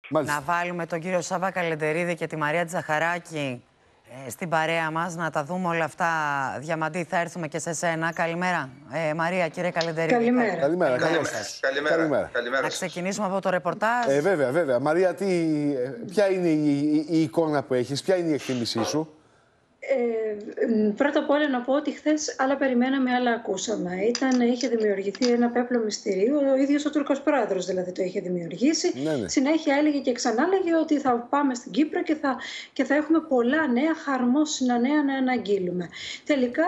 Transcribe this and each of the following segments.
να βάλουμε τον κύριο Σάβα Καλεντερίδη και τη Μαρία Τζαχαράκη στην παρέα μας, να τα δούμε όλα αυτά. Διαμαντή, θα έρθουμε και σε σένα. Καλημέρα, Μαρία, κύριε Καλεντερίδη. Καλημέρα. Καλημέρα. Καλημέρα. Να ξεκινήσουμε από το ρεπορτάζ. Βέβαια. Μαρία, ποια είναι η εικόνα που έχεις, ποια είναι η εκτίμησή σου? Πρώτα απ' όλα να πω ότι χθες άλλα περιμέναμε, άλλα ακούσαμε. Είχε δημιουργηθεί ένα πέπλο μυστηρίου, ο ίδιος ο Τούρκος πρόεδρος δηλαδή το είχε δημιουργήσει. Ναι. Συνέχεια έλεγε και ξανάλεγε ότι θα πάμε στην Κύπρο και θα έχουμε πολλά νέα, χαρμόσυνα νέα να αναγγείλουμε. Τελικά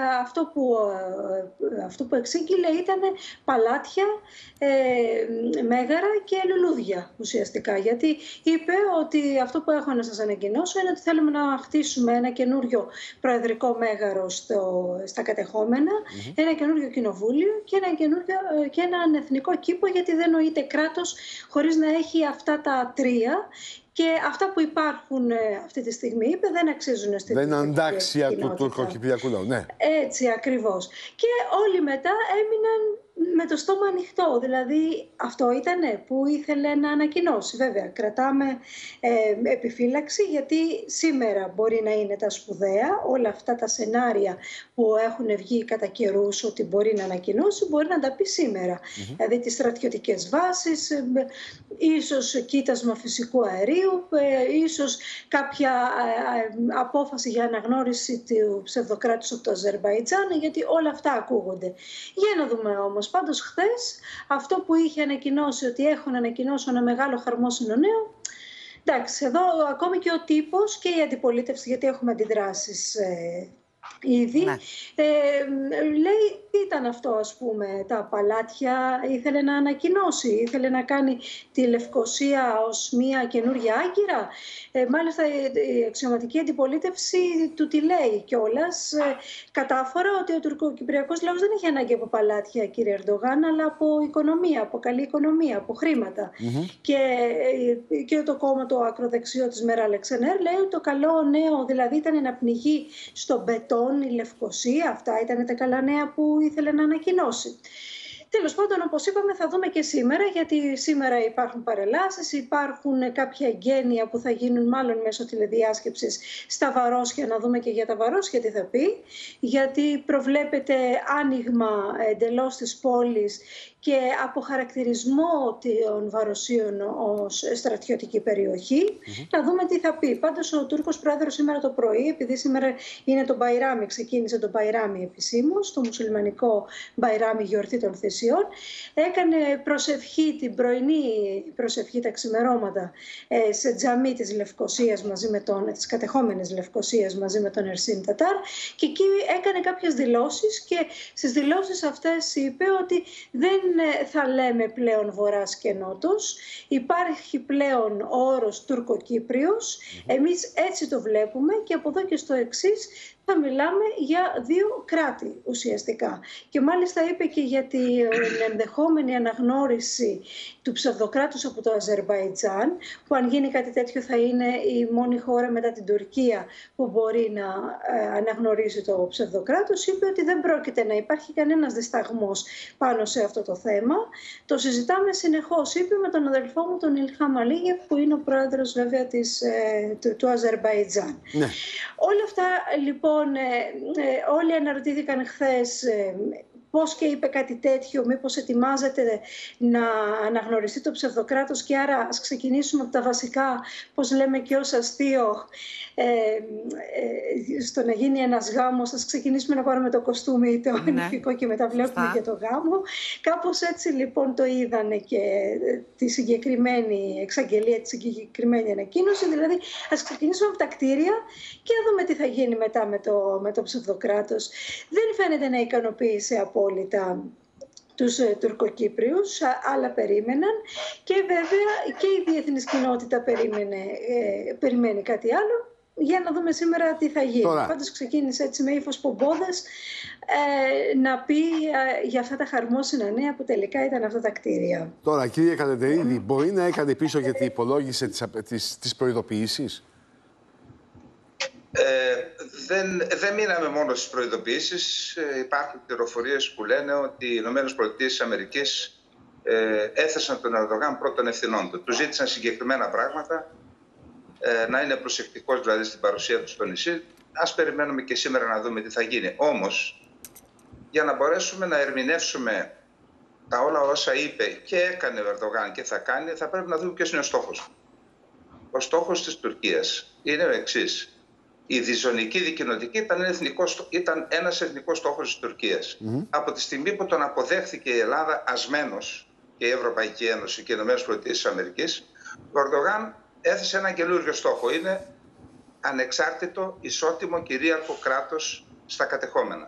αυτό που εξήγηλε ήταν παλάτια, μέγαρα και λουλούδια ουσιαστικά. Γιατί είπε ότι αυτό που έχω να σας ανακοινώσω είναι ότι θέλουμε να χτίσουμε ένα καινούριο προεδρικό μέγαρο στα κατεχόμενα, ένα καινούριο κοινοβούλιο και έναν εθνικό κήπο, γιατί δεν νοείται κράτος χωρίς να έχει αυτά τα τρία. Και αυτά που υπάρχουν αυτή τη στιγμή, είπε, δεν αξίζουν στην δεν είναι αντάξια του τουρκοκυπριακού λαού. Ναι. Έτσι ακριβώς. Και όλοι μετά έμειναν με το στόμα ανοιχτό. Δηλαδή αυτό ήτανε που ήθελε να ανακοινώσει. Βέβαια κρατάμε επιφύλαξη, γιατί σήμερα μπορεί να είναι τα σπουδαία, όλα αυτά τα σενάρια που έχουν βγει κατά καιρούς ότι μπορεί να ανακοινώσει, μπορεί να τα πει σήμερα. Δηλαδή τις στρατιωτικές βάσεις, ίσως κοίτασμα φυσικού αερίου, ίσως κάποια απόφαση για αναγνώριση του ψευδοκράτους από το Αζερμπαϊτζάν, γιατί όλα αυτά ακούγονται. Για να δούμε όμως. Πάντως χθες αυτό που είχε ανακοινώσει, ότι έχω να ανακοινώσω ένα μεγάλο χαρμόσυνο νέο, εντάξει, εδώ ακόμη και ο τύπος και η αντιπολίτευση, γιατί έχουμε αντιδράσεις ήδη, λέει τι ήταν αυτό, ας πούμε, τα παλάτια, ήθελε να ανακοινώσει, ήθελε να κάνει τη Λευκοσία ως μια καινούργια Άγκυρα. Μάλιστα η αξιωματική αντιπολίτευση του τη λέει κιόλας κατάφορα, ότι ο τουρκοκυπριακός λαός δεν έχει ανάγκη από παλάτια, κύριε Ερντογάν, αλλά από οικονομία, από καλή οικονομία, από χρήματα. Και το κόμμα το ακροδεξιό της Μεράλ Εξενέρ λέει ότι το καλό νέο δηλαδή ήταν να πνιγεί στο μπετόν η Λευκοσία. Αυτά ήταν τα καλά νέα που ήθελε να ανακοινώσει. Τέλος πάντων, όπως είπαμε, θα δούμε και σήμερα, γιατί σήμερα υπάρχουν παρελάσεις, υπάρχουν κάποια εγγένεια που θα γίνουν μάλλον μέσω τηλεδιάσκεψης στα Βαρόσια, να δούμε και για τα Βαρόσια τι θα πει, γιατί προβλέπεται άνοιγμα εντελώς της πόλης και αποχαρακτηρισμό των Βαροσίων ως στρατιωτική περιοχή. Να δούμε τι θα πει. Πάντως ο Τούρκος πρόεδρος σήμερα το πρωί, επειδή σήμερα είναι το Μπαϊράμι, ξεκίνησε το Μπαϊράμι επισήμως, το μουσουλμανικό Μπαϊράμι, γιορτή των θυσιών, έκανε προσευχή, την πρωινή προσευχή τα ξημερώματα σε τζαμί της Λευκοσίας, τις κατεχόμενες Λευκοσίας, μαζί με τον Ερσίν Τατάρ, και εκεί έκανε κάποιες δηλώσεις, και στις δηλώσεις αυτές είπε ότι δεν θα λέμε πλέον Βορράς και Νότος, υπάρχει πλέον ο όρος Τουρκοκύπριος, εμείς έτσι το βλέπουμε, και από εδώ και στο εξής θα μιλάμε για δύο κράτη ουσιαστικά. Και μάλιστα είπε και για την ενδεχόμενη αναγνώριση του ψευδοκράτους από το Αζερμπαϊτζάν, που αν γίνει κάτι τέτοιο θα είναι η μόνη χώρα μετά την Τουρκία που μπορεί να αναγνωρίσει το ψευδοκράτος. Είπε ότι δεν πρόκειται να υπάρχει κανένας δισταγμός πάνω σε αυτό το θέμα. Το συζητάμε συνεχώς, είπε, με τον αδελφό μου τον Ιλχάμ Αλίγεφ, που είναι ο πρόεδρος βέβαια του Αζερμπαϊτζάν. Ναι. Όλα αυτά λοιπόν, όλοι αναρωτήθηκαν χθες πώς και είπε κάτι τέτοιο, μήπως ετοιμάζεται να αναγνωριστεί το ψευδοκράτος, και άρα ας ξεκινήσουμε από τα βασικά, πώς λέμε και ως αστείο, στο να γίνει ένας γάμος, ας ξεκινήσουμε να πάρουμε το κοστούμι το νηφικό και μετά βλέπουμε και το γάμο. Κάπως έτσι λοιπόν το είδανε και τη συγκεκριμένη εξαγγελία, τη συγκεκριμένη ανακοίνωση. Δηλαδή ας ξεκινήσουμε από τα κτίρια και να δούμε τι θα γίνει μετά με το ψευδοκράτος. Δεν φαίνεται να ικανοποίησε απόλυτα τους Τουρκοκύπριους, άλλα περίμεναν, και βέβαια και η διεθνής κοινότητα περιμένει κάτι άλλο. Για να δούμε σήμερα τι θα γίνει. Πάντως ξεκίνησε έτσι με ύφος πομπόδες να πει για αυτά τα χαρμόσυνα νέα που τελικά ήταν αυτά τα κτίρια. Τώρα, κύριε Καλεντερίδη, μπορεί να έκανε πίσω γιατί υπολόγισε τις προειδοποιήσεις? Δεν μείναμε μόνο στις προειδοποιήσεις. Υπάρχουν πληροφορίες που λένε ότι οι ΗΠΑ έθεσαν τον Ερντογάν πρώτων ευθυνών του. Του ζήτησαν συγκεκριμένα πράγματα, να είναι προσεκτικός δηλαδή στην παρουσία του στο νησί. Ας περιμένουμε και σήμερα να δούμε τι θα γίνει. Όμως, για να μπορέσουμε να ερμηνεύσουμε τα όλα όσα είπε και έκανε ο Ερντογάν και θα κάνει, θα πρέπει να δούμε ποιος είναι ο στόχος. Ο στόχος της Τουρκίας είναι ο εξής. Η διζωνική δικοινοτική ήταν ένας εθνικός στόχος της Τουρκίας. Από τη στιγμή που τον αποδέχθηκε η Ελλάδα ασμένος και η Ευρωπαϊκή Ένωση και οι ΗΠΑ, ο Ερντογάν έθεσε ένα καινούργιο στόχο. Είναι ανεξάρτητο, ισότιμο, κυρίαρχο κράτος στα κατεχόμενα.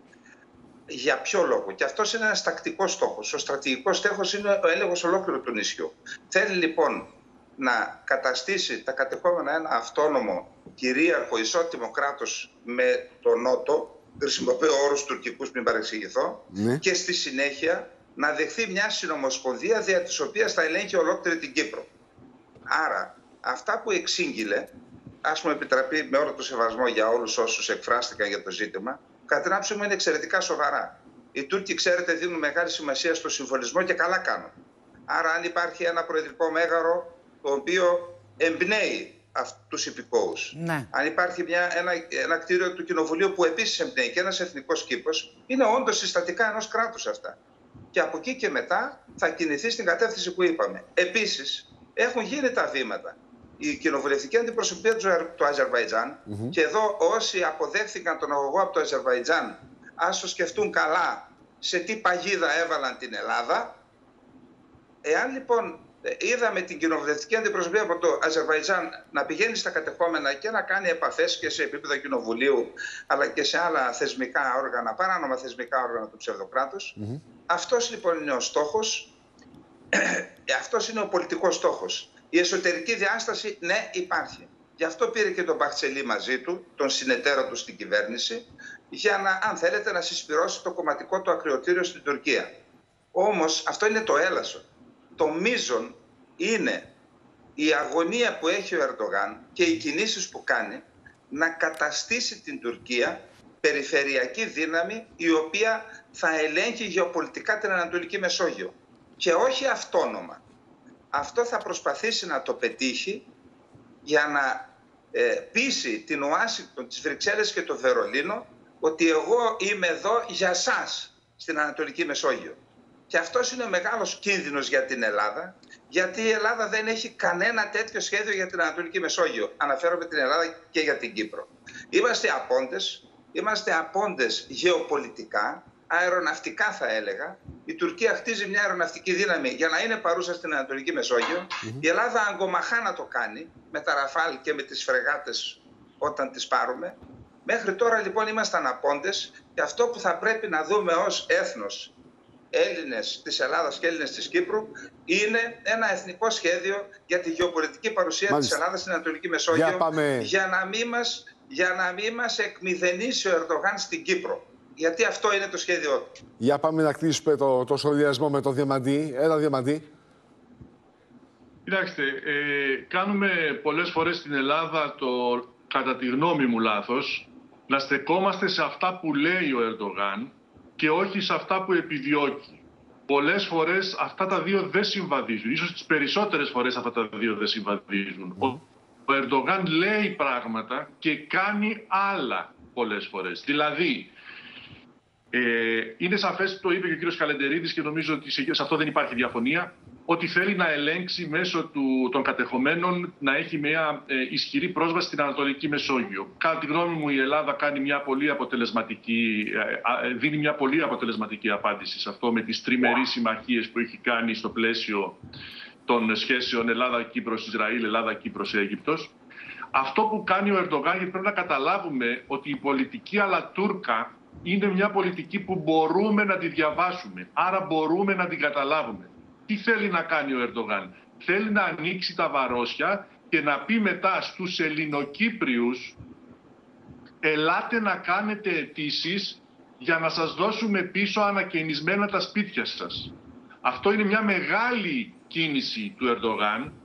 Για ποιο λόγο? Και αυτός είναι ένας τακτικός στόχος. Ο στρατηγικός στόχος είναι ο έλεγχος ολόκληρου του νησιού. Θέλει λοιπόν να καταστήσει τα κατεχόμενα ένα αυτόνομο, κυρίαρχο, ισότιμο κράτος με τον Νότο, χρησιμοποιώ όρους τουρκικούς, μην παρεξηγηθώ, και στη συνέχεια να δεχθεί μια συνομοσπονδία δια της οποίας θα ελέγχει ολόκληρη την Κύπρο. Άρα, αυτά που εξήγηλε, ας μου επιτραπεί με όλο το σεβασμό για όλους όσους εκφράστηκαν για το ζήτημα, κατά την άποψή μου είναι εξαιρετικά σοβαρά. Οι Τούρκοι, ξέρετε, δίνουν μεγάλη σημασία στο συμβολισμό και καλά κάνουν. Άρα, αν υπάρχει ένα προεδρικό μέγαρο το οποίο εμπνέει τους υπηκόους, αν υπάρχει ένα κτίριο του Κοινοβουλίου που επίσης εμπνέει και ένας εθνικός κήπος, είναι όντως συστατικά ενός κράτους αυτά. Και από εκεί και μετά θα κινηθεί στην κατεύθυνση που είπαμε. Επίσης, έχουν γίνει τα βήματα. Η κοινοβουλευτική αντιπροσωπεία του Αζερβαϊτζάν, και εδώ όσοι αποδέχθηκαν τον αγωγό από το Αζερβαϊτζάν, ας το σκεφτούν καλά σε τι παγίδα έβαλαν την Ελλάδα. Εάν λοιπόν είδαμε την κοινοβουλευτική αντιπροσωπεία από το Αζερβαϊτζάν να πηγαίνει στα κατεχόμενα και να κάνει επαφές και σε επίπεδο κοινοβουλίου, αλλά και σε άλλα θεσμικά όργανα, παράνομα θεσμικά όργανα του ψευδοκράτους, αυτός λοιπόν είναι ο στόχος, αυτός είναι ο πολιτικός στόχος. Η εσωτερική διάσταση, ναι, υπάρχει. Γι' αυτό πήρε και τον Μπαχτσελή μαζί του, τον συνεταίρο του στην κυβέρνηση, για να, αν θέλετε, να συσπυρώσει το κομματικό του ακριοτήριο στην Τουρκία. Όμως αυτό είναι το έλασο. Το μείζον είναι η αγωνία που έχει ο Ερντογάν και οι κινήσεις που κάνει να καταστήσει την Τουρκία περιφερειακή δύναμη η οποία θα ελέγχει γεωπολιτικά την Ανατολική Μεσόγειο. Και όχι αυτόνομα. Αυτό θα προσπαθήσει να το πετύχει για να πείσει την Ουάσιγκτον, τις Βρυξέλλες και το Βερολίνο ότι εγώ είμαι εδώ για σας στην Ανατολική Μεσόγειο. Και αυτός είναι ο μεγάλος κίνδυνος για την Ελλάδα, γιατί η Ελλάδα δεν έχει κανένα τέτοιο σχέδιο για την Ανατολική Μεσόγειο. Αναφέρομαι την Ελλάδα και για την Κύπρο. Είμαστε απόντες γεωπολιτικά, αεροναυτικά θα έλεγα. Η Τουρκία χτίζει μια αεροναυτική δύναμη για να είναι παρούσα στην Ανατολική Μεσόγειο. Η Ελλάδα αγκομαχά να το κάνει με τα Ραφάλ και με τις φρεγάτες όταν τις πάρουμε. Μέχρι τώρα λοιπόν ήμασταν απόντες και αυτό που θα πρέπει να δούμε ως έθνος, Έλληνες της Ελλάδας και Έλληνες της Κύπρου, είναι ένα εθνικό σχέδιο για τη γεωπολιτική παρουσία της Ελλάδας στην Ανατολική Μεσόγειο, για να μην μας εκμηδενήσει ο Ερντογάν στην Κύπρο. Γιατί αυτό είναι το σχέδιό του. Για πάμε να κλείσουμε το σχολιασμό με τον Διαμαντή. Έλα, Διαμαντή. Κοιτάξτε, κάνουμε πολλές φορές στην Ελλάδα το, κατά τη γνώμη μου, λάθος, να στεκόμαστε σε αυτά που λέει ο Ερντογάν και όχι σε αυτά που επιδιώκει. Πολλές φορές αυτά τα δύο δεν συμβαδίζουν. Ίσως τις περισσότερες φορές αυτά τα δύο δεν συμβαδίζουν. Ο Ερντογάν λέει πράγματα και κάνει άλλα πολλές φορές. Δηλαδή, είναι σαφές, το είπε και ο κύριος Καλεντερίδης και νομίζω ότι σε αυτό δεν υπάρχει διαφωνία, ότι θέλει να ελέγξει μέσω των κατεχομένων να έχει μια ισχυρή πρόσβαση στην Ανατολική Μεσόγειο. Κατά τη γνώμη μου, η Ελλάδα κάνει δίνει μια πολύ αποτελεσματική απάντηση σε αυτό με τις τριμερείς συμμαχίες που έχει κάνει στο πλαίσιο των σχέσεων Ελλάδα-Κύπρος-Ισραήλ, Ελλάδα-Κύπρος-Αίγυπτος. Αυτό που κάνει ο Ερντογάν, γιατί πρέπει να καταλάβουμε ότι η πολιτική αλατούρκα είναι μια πολιτική που μπορούμε να τη διαβάσουμε, άρα μπορούμε να την καταλάβουμε. Τι θέλει να κάνει ο Ερντογάν? Θέλει να ανοίξει τα βαρόσια και να πει μετά στους Ελληνοκύπριους, ελάτε να κάνετε αιτήσεις για να σας δώσουμε πίσω ανακαινισμένα τα σπίτια σας. Αυτό είναι μια μεγάλη κίνηση του Ερντογάν.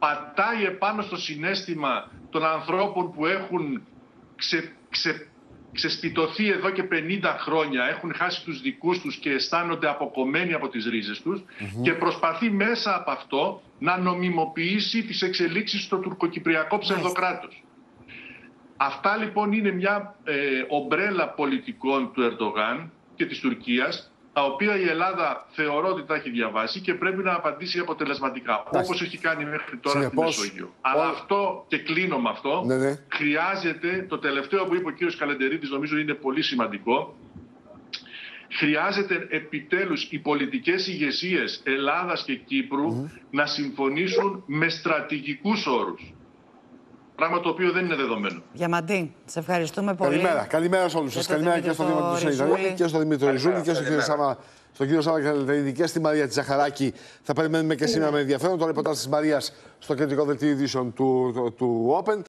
Πατάει επάνω στο συναίσθημα των ανθρώπων που έχουν ξεσπιτωθεί εδώ και 50 χρόνια, έχουν χάσει τους δικούς τους και αισθάνονται αποκομμένοι από τις ρίζες τους και προσπαθεί μέσα από αυτό να νομιμοποιήσει τις εξελίξεις στο τουρκοκυπριακό ψευδοκράτος. Αυτά λοιπόν είναι μια ομπρέλα πολιτικών του Ερντογάν και της Τουρκίας, τα οποία η Ελλάδα θεωρώ ότι τα έχει διαβάσει και πρέπει να απαντήσει αποτελεσματικά, όπως έχει κάνει μέχρι τώρα στη Μεσόγειο. Αλλά αυτό, και κλείνω με αυτό, χρειάζεται, το τελευταίο που είπε ο κύριος Καλεντερίδης νομίζω είναι πολύ σημαντικό, χρειάζεται επιτέλους οι πολιτικές ηγεσίες Ελλάδας και Κύπρου να συμφωνήσουν με στρατηγικούς όρους. Πράγμα το οποίο δεν είναι δεδομένο. Διαμαντή, σε ευχαριστούμε πολύ. Καλημέρα. Καλημέρα σε όλους σας. Καλημέρα και στον Δήμο του Σεϊδαρή και στον Δημήτρη Ριζούλη και στον κύριο Σάβα Καλεντερίδη και στη Μαρία Τζαχαράκη. Θα περιμένουμε και σήμερα με ενδιαφέρον το ρεπορτάζ της Μαρίας στο κεντρικό δελτίο ειδήσεων του Open.